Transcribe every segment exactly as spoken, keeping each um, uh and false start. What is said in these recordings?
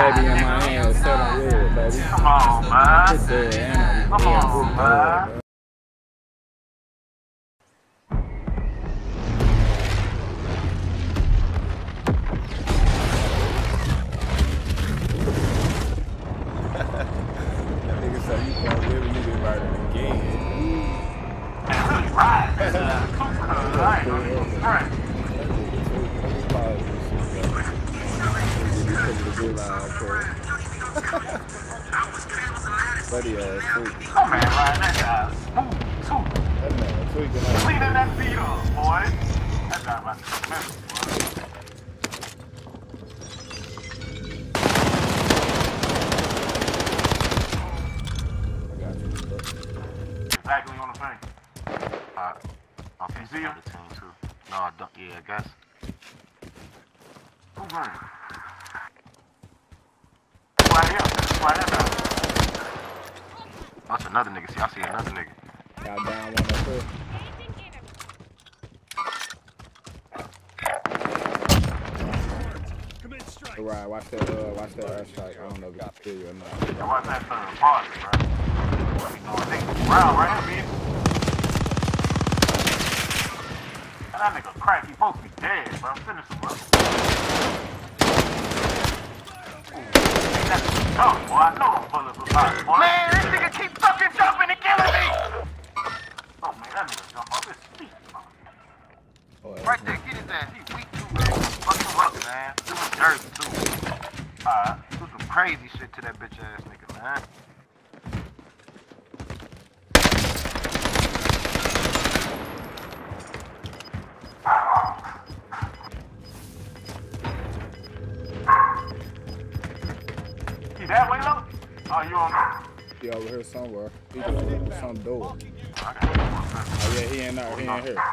baby in my hand, seven wood, baby. Come on, man. Good day, and I'm Come on, man. That nigga said you can't live and you get murdered again. Right. I ain't gonna even front. Buddy ass sweet. Oh man, Ryan, that guy smooth too. That man tweaking like cleaning that beat up, boy. That guy about to mess, boy. I got you. Exactly on the thing. Uh, okay, You see him? the team too. No, I don't. Yeah, I guess. Who's running? Right here. Right here now. That's another nigga. See, I see another nigga. Got down one up there. Right, watch that, uh, watch that airstrike. I don't know if it's kill you or not. Yeah, watch that third party, bro. What we doing? Nigga, round right here, man. And that nigga crack, he supposed to be dead, bro. Finish him up. That's tough, boy. I know them bullets was hot, boy. Man, this nigga keep fucking jumping and killing me! Oh, man, that nigga jump off his feet, bro. Oh, Right there, get his ass. He weak too, man. Fuck him up, man. Do him dirty too. Alright. Do some crazy shit to that bitch ass nigga, man. He that way, though? Oh, you on there? he over here somewhere. He just opened some door. I got Oh yeah, he in there. He in here. I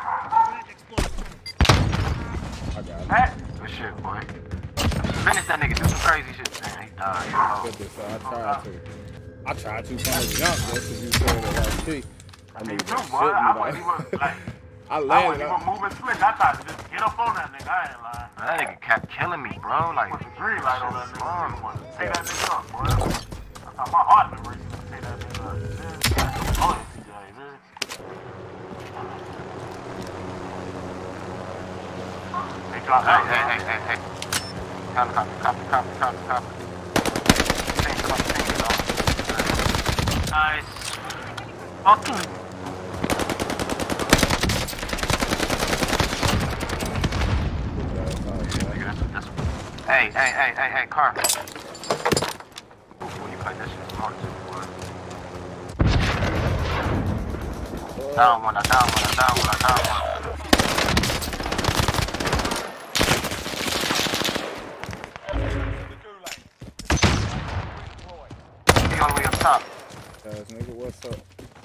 got him. Pat? Good shit, boy. Finish that nigga. Do some crazy shit, man. He died. Oh. Good this, so I tried to. I tried to from the jump just because you said that last T. I Me need too, to boy. shit I me wasn't even, like. like, I I wasn't landed even up. moving slick. I tried to just get up on that nigga. I ain't lying. That nigga kept killing me, bro. Like, Put the green light on that nigga. Wrong. Take that nigga up, boy. That's how my heart been racing to take that nigga up. Oh, T J, man. Hey, drop hey, out. hey, hey, hey, hey. Copy, copy, copy, copy, copy, copy. Change it up, change it up. Nice. Fucking. Nigga, that's, that's, hey, hey, hey, hey, hey, car. Ooh, when you play that shit smart too, boy. Down one, I down one, I down one, I down one. He all the way up top. Guys, nigga, what's up?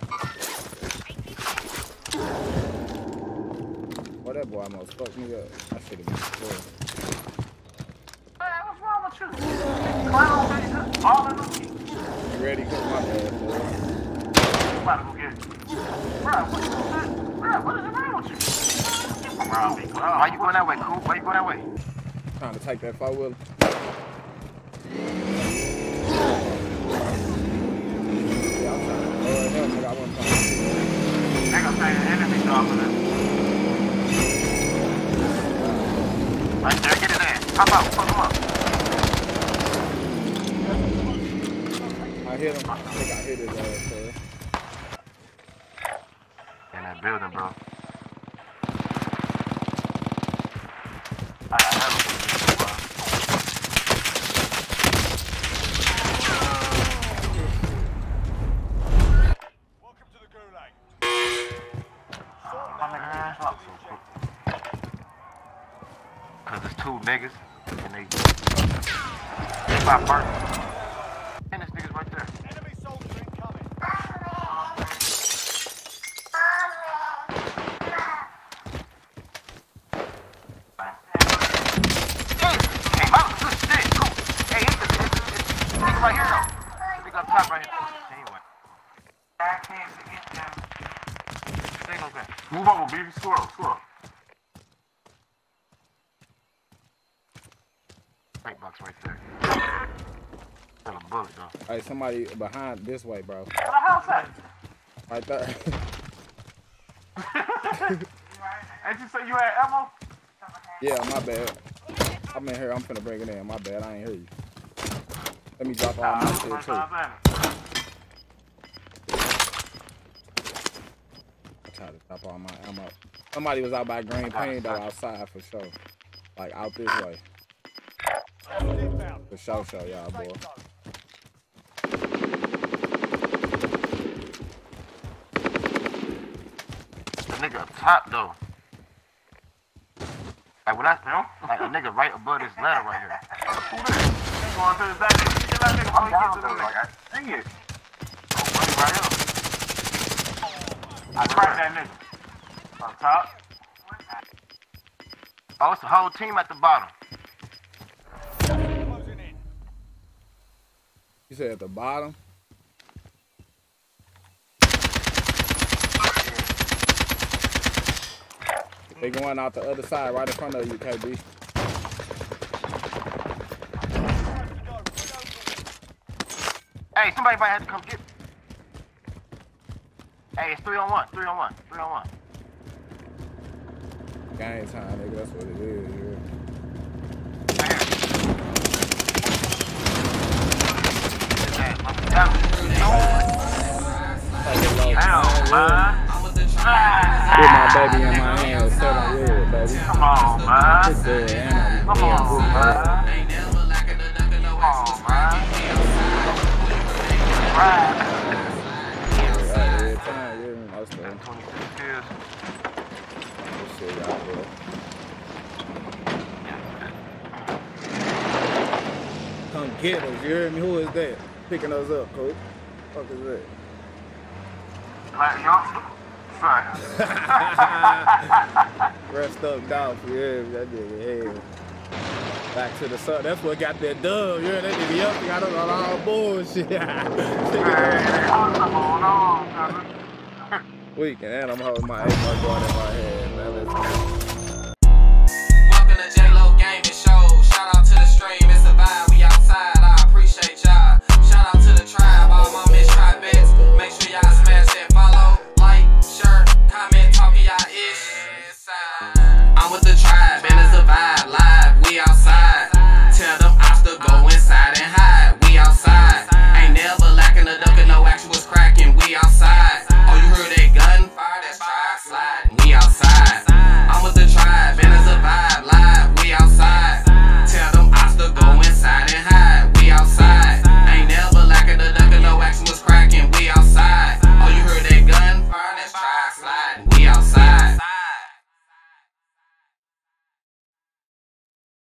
Boy, that boy almost fucked me up. I should have been sure. Man, what's wrong with you? Clown face, just all in the feet. You ready? Cook my bad, boy. I'm about to go get it. Bro, what is that? Bro, what is wrong with you? Get from around me, clown. Why you going that way, cool? Why you going that way? Trying to take that four wheeler. Nigga say the enemy dropping it. Right there, get his ass. Pop out, fuck him up. I hit him. I think I hit his ass, sir. In that building, bro. I got hella good, bro. Welcome to the Gulag. My nigga didn't drop so quick. Cause there's two niggas and they they pop first. And this nigga's right there. Enemy soldier incoming. Hey, hey, my good shit, cool. Hey, it's the it's, it's, it's nigga right here though. Nigga up top right here. Anyway. I can't get them. Stay no back. Move over, baby. Squirrel, squirrel. Right box right there. bullet though. Hey, somebody behind this way, bro. Where the hell's that? Right there. Ain't you say you had ammo? Yeah, my bad. I'm in here. I'm finna bring it in. My bad. I ain't hear you. Let me drop all my shit too. Try to drop all my ammo. Somebody was out by Green Pain though, outside for sure. Like out this way. For sure, show y'all, boy. The nigga up top though. Like when I, like a nigga right above this ladder right here. Who this? Ain't going to the back. Get that nigga. I'm down though. Like I see it. Oh, buddy, right here. I cracked that nigga. On top. Oh, it's the whole team at the bottom. Closing in. You said at the bottom? They going out the other side, right in front of you, K B. Hey, somebody might have to come get me. Hey, it's three on one, three on one, three on one. Game time, nigga. That's what it is. Yeah. Damn, man. Put my baby in my hands, set on wood, baby. Come on, man. It's dead, and I'm Come on, man. Come on, man. Right. Every time, yeah, most of them. twenty-six kills. This shit out there. Come get us, you hear me? Who is that? Picking us up, coach. What the fuck is that? Like, youngster. Right. Rest up, dog, for you. That nigga, hell. Back to the sun. That's what got that dub. You hear that nigga up? Got us on all bullshit. Weak, and I'm holding my eight ball going in my head, man. Let's go.